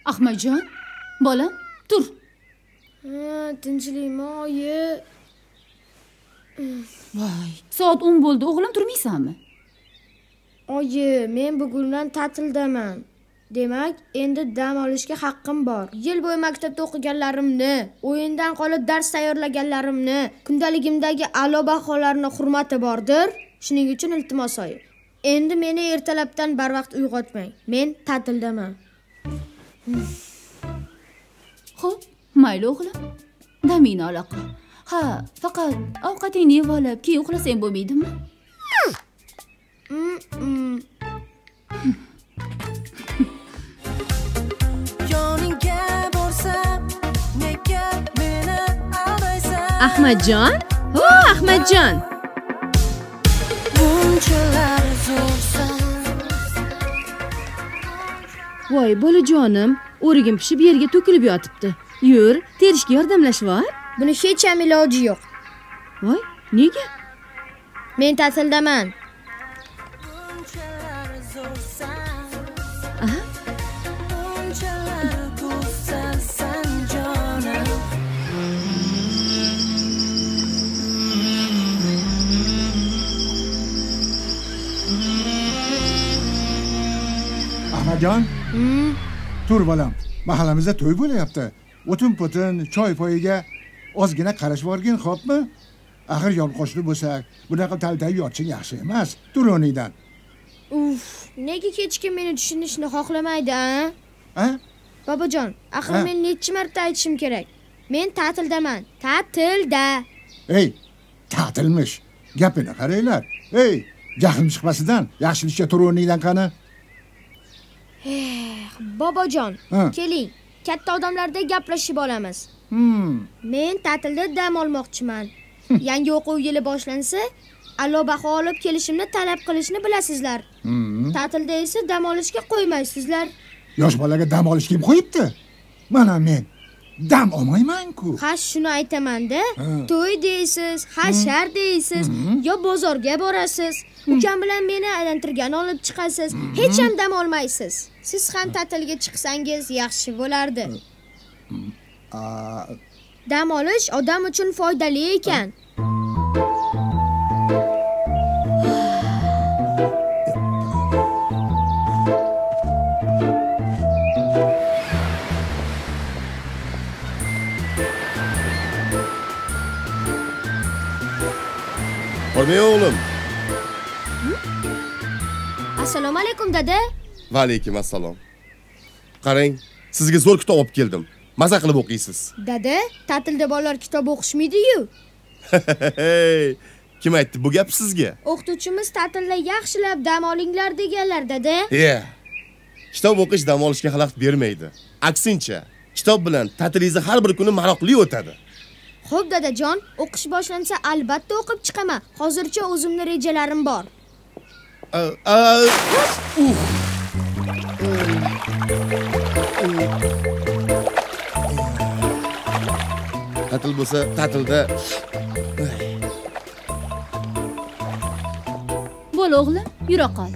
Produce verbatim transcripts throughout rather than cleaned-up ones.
Ahmadjon, bolam, tur. Ha, tinchlikmi, oyi? Voy, soat o'n bo'ldi, o'g'lim turmaysanmi? Oyi, men bugundan ta'tildaman. Demak, endi dam olishga haqqim bor. Yil bo'yi maktabda o'qiganlarimni, o'yindan qolib dars tayyorlaganlarimni, kundaligimdagi a'lo baholarni hurmati bordir. Shuning uchun iltimos oyi. Endi meni ertalabdan barvaqt uyg'otmang. Men ta'tildaman. Xo'p, mayli o'g'lim. Damingni ola qol. Ha, faqat ovqatingni yeb olib, keyin uxlasang bo'lmaydimi? Mm. Ahmadjon? Ho, Ahmadjon. Voy, bolajonim, o'rigim pishib yerga to'kilib yotibdi. Yur, terishga yordamlashvor. Buni hech ham iloji yo'q. Voy, nega? Men ta'tildaman. Aha. Ahmadjon? Hmm. Tur bolam. Mahallamizda to'y bo'layapti. O'tin-potin, choy poyiga ozgina qarash borgin, xo'pmi? Axir yolqochli bo'lsak, bunaqa taltayib yotishing yaxshi emas. Tur o'rningdan. Uf, nega hech kim meni tushunishni xohlamaydi, a? Ha? Bobojon, axir Ha? men necha marta aytishim kerak? Men ta'tildaman. Ta'tilda. Ey, ta'tilmish. Gapini qaranglar. Ey, jahlim chiqmasidan, yaxshilikcha tur o'rningdan qani. Eh, Bobojon, Ha. keling. Katta odamlardek gaplashib olamiz. Hmm. Men ta'tilda dam olmoqchiman. Yangi o'quv yili boshlansa, a'lo baho olib kelishimni talab qilishni bilasizlar. Hmm. Ta'tilda esa dam olishga qo'ymaysizlar. Yosh bolaga dam olish kim qo'yibdi? Mana men dam olmayman-ku. Ha, shuni aytaman-da. Ha. To'y deysiz, hashar deysiz, yo bozorga borasiz. Ukam bilan meni aylantirgan olib chiqasiz. Hech ham dam olmaysiz. Siz ham ta'tilga chiqsangiz yaxshi bo'lardi. Aa, Dam olish odam uchun foydali ekan. Qormay o'g'lim. Assalomu alaykum dada. Va alaykum assalom. Qarang, sizga zo'r kitob olib keldim. Maza qilib o'qiysiz. Dada, ta'tilda bolalar kitob o'qishmaydi-yu. Kim aytdi bu gap sizga? O'qituvchimiz ta'tilda yaxshilab dam olinglar deganlar dada. Yeah. Kitob o'qish dam olishga xalaqit bermaydi. Aksincha, kitob bilan ta'tilingizni har bir kuni maroqli o'tadi. Xo'p dadajon, o'qish boshlansa albatta o'qib chiqaman. Hozircha o'zimning rejalarim bor. Ta'til bo'lsa, ta'tilda Bo'l o'g'lim, yura qol.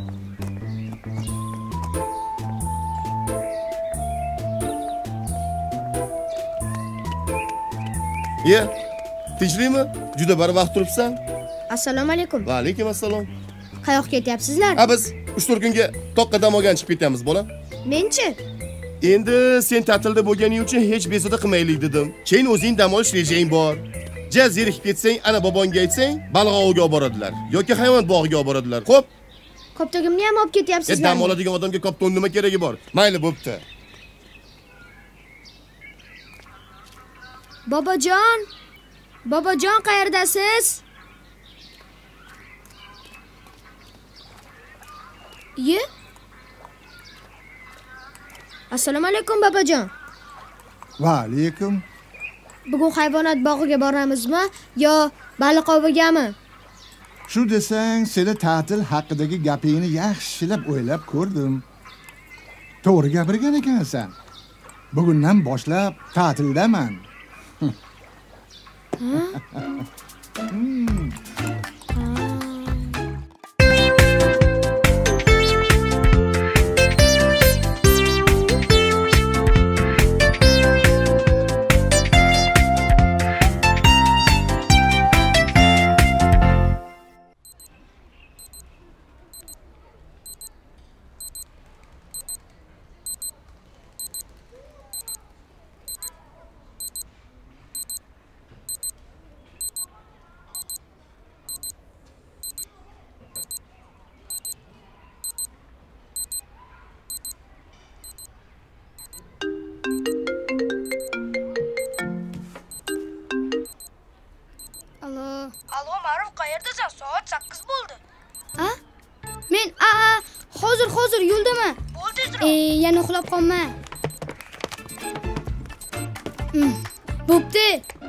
Ye, tinchlikmi? Juda barvaqt turibsan. Assalomu alaykum. Va alaykum assalom. Qayoqqa ketyapsizlar? Ha, biz uch to'rt kunga toqqa dam olgan chiqib ketamiz, bola. Menchi? Endi sen ta'tilda bo'lganing uchun hech bezovta qilmaylik dedim. Keyin o'zing dam olish rejang bor. Ja zerikib ketsang, ana bobongga aytsang, balg'ovga olib boradilar yoki hayvonot bog'iga olib boradilar. Xo'p? Koptogimni ham olib ketyapsizlar. Dam oladigan odamga kopton nima keragi bor? Mayli, bo'pti. Bobojon! Bobojon qayerdasiz? Ye? Assalomu alaykum bobojon. va alaykum. Bugun hayvonot bog'iga boramizmi yo baliq ovigami? Shu desang, seni ta'til haqidagi gapingni yaxshilab o'ylab ko'rdim. To'g'ri gapirgan ekansan. Bugundan boshlab ta'tildaman. Hozir, hozir yo'ldaman. Ey, yana uxlab qolma. Hmm, bo'pti.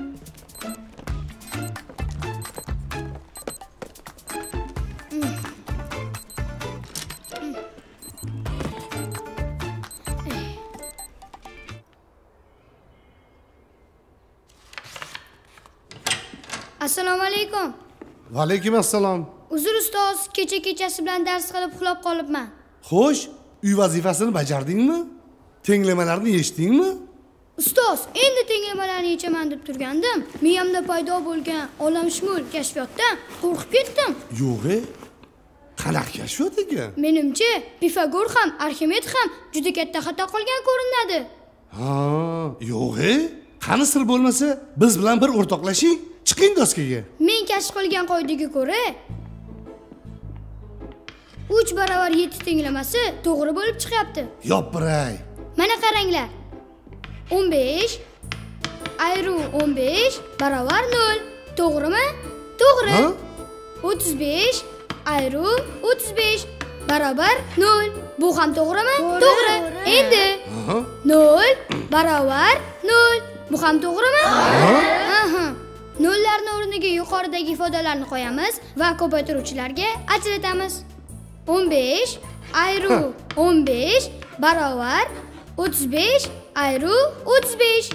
Assalomu alaykum. Va alaykum assalom. Uzr ustoz, kecha kechasi bilan dars qilib uxlab qolibman. Xo'sh, uy vazifasini bajardingmi? Tenglamalarni eshitdingmi? Ustoz, endi tenglamalarni yechaman deb turgandim. Miyamda paydo bo'lgan olamshumul kashfiyotdan qo'rqib ketdim. Yo'q-e. Qanaqa kashfiyot ekan? Menimcha, Pifagor ham, Arximed ham juda katta xato qilgan ko'rinadi. Ha, yo'q-e. Qani sir bo'lmasa, biz bilan bir o'rtoqlashing. Chiqing doskaga. Men kashf qilgan qoidaga ko'ra uch barobar yetti tenglamasi to'g'ri bo'lib chiqyapti. Yopiray. Mana qaranglar. o'n besh ayru o'n besh barobar nol. To'g'rimi? To'g'ri. o'ttiz besh ayru o'ttiz besh barobar nol. Bu ham to'g'rimi? To'g'ri. Endi nol barobar nol. Bu ham to'g'rimi? Aha. Nollarni o'rniga yuqoridagi ifodalarni qo'yamiz va ko'paytiruvchilarga ajratamiz. o'n besh ayru o'n besh barobar o'ttiz besh ayru o'ttiz besh.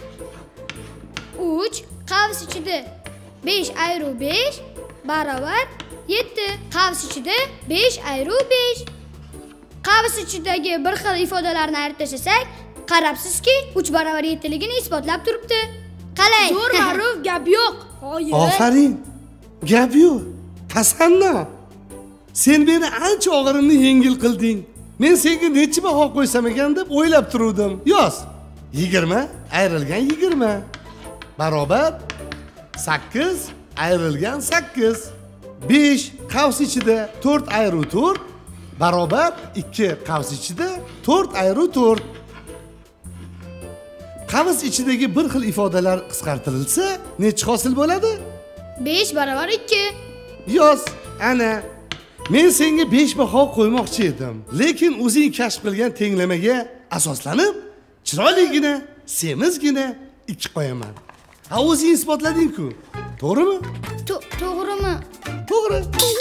uch qavs ichida besh ayru besh barobar yetti. Qavs ichida besh ayru besh. Qavs ichidagi bir xil ifodalarni ayirib tashlasak, qarabsizki, uch barobar yetti ligini isbotlab turibdi. Qalay? Zo'r ma'ruf, gap yo'q. Qo'yib. Ofarin. Gap yo'q. Tasanno. Sen meni ancha og'irimni yengil qilding. Men senga necha baho qo'ysam ekan deb o'ylab turuvdim. Yoz. yigirma ayrilgan yigirma barobar sakkiz ayrilgan sakkiz. besh qavs ichida to'rt ayru to'rt barobar ikki qavs ichida to'rt ayru to'rt. Qavs ichidagi bir xil ifodalar qisqartirilsa, necha hosil bo'ladi? besh barobar ikki. Yoz, ana. Men senga besh baho qo'ymoqchi edim, lekin o'zing kashf qilgan tenglamaga asoslanib, chiroyligina, semizgina ikki qo'yaman. Ha, o'zing isbotlading-ku. To'g'rimi? To'g'rimi? To'g'ri.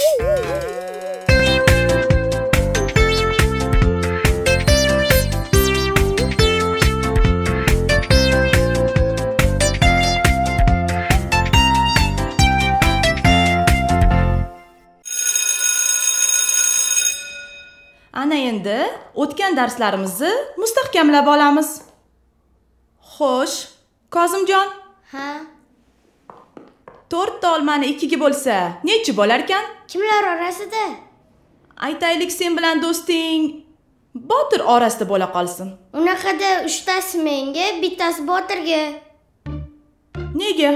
Ana endi o'tgan darslarimizni mustahkamlab olamiz. Xo'sh, Kozimjon. Ha. to'rt ta olmani ikkiga bo'lsa, nechi bo'lar ekan? Kimlar orasida? Aytaylik, sen bilan do'sting Botir orasida bo'la qolsin. Unaqada uchtasi menga, bittasi Botirga. Nega?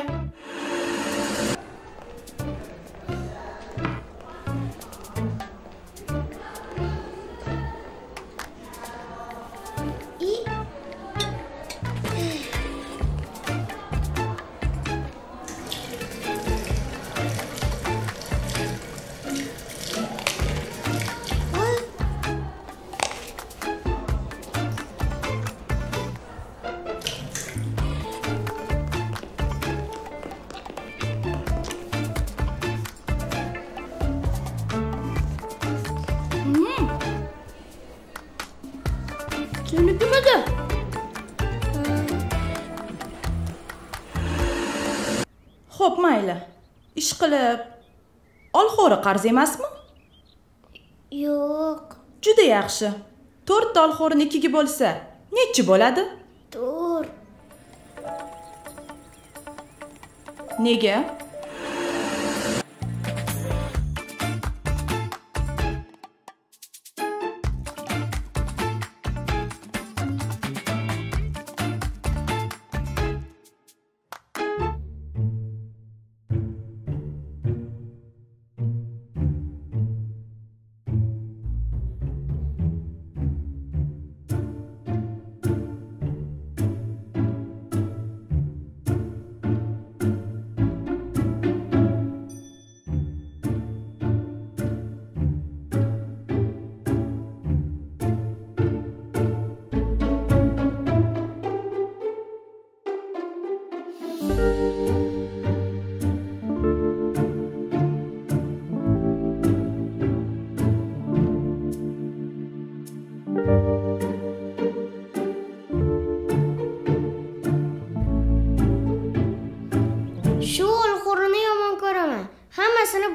Tushunibmidi? Xo'p, mayli. Ish qilib olxo'ri qarz emasmi? Yo'q. Juda yaxshi. to'rt ta olxo'rini ikkiga bo'lsa, nechi bo'ladi? to'rt. Nega?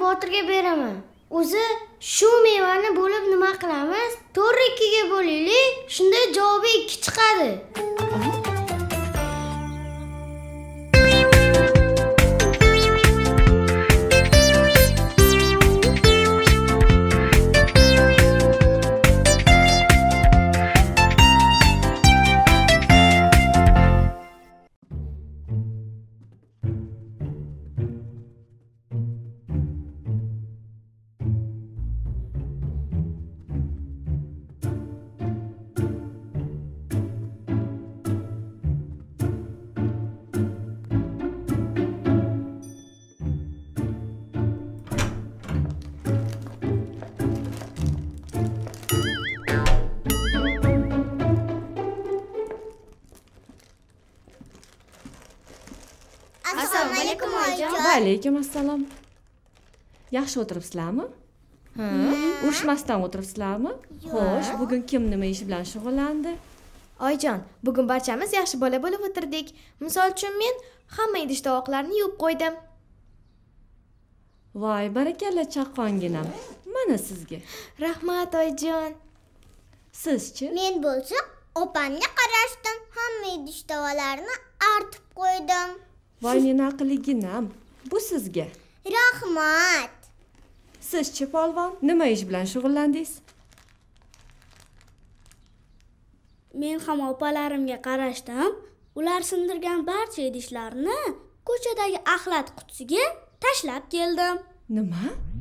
Botirga beraman. O'zi shu mevani bo'lib nima qilamiz? to'rt ikkiga bo'laylik, shunda javobi ikki chiqadi. Assalomu alaykum oyijon. Va alaykum assalom. Yaxshi o'tiribsizlarmi? Ha? Urushmasdan o'tiribsizlarmi? Xo'sh, bugun kim nima ish bilan shug'ullandi? Oyijon, bugun barchamiz yaxshi bola bo'lib o'tirdik. Misol uchun men hamma idish tovoqlarni yuvib qo'ydim. Voy, barakalla chaqqonginam. Mana sizga. Rahmat oyijon. Sizchi? Men bo'lsa, opamga qarashdim, hamma idish tovoqlarni artib qo'ydim. Voy, meni aqlliginam. Bu sizga. Rahmat. Sizchi, polvon, nima ish bilan shug'ullandingiz? Men ham opalarimga qarashdim. Ular sindirgan barcha idishlarni ko'chadagi axlat qutisiga tashlab keldim. Nima?